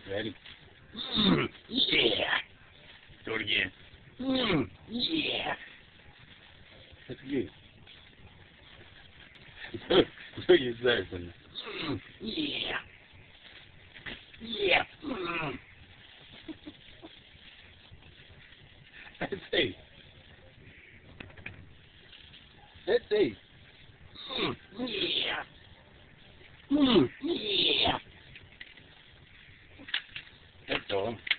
Ready? Yeah. Do it again. Yeah. That's good. Look at that. Yeah. Yeah. Let's see. Let's see. Yeah. Yeah. That's all.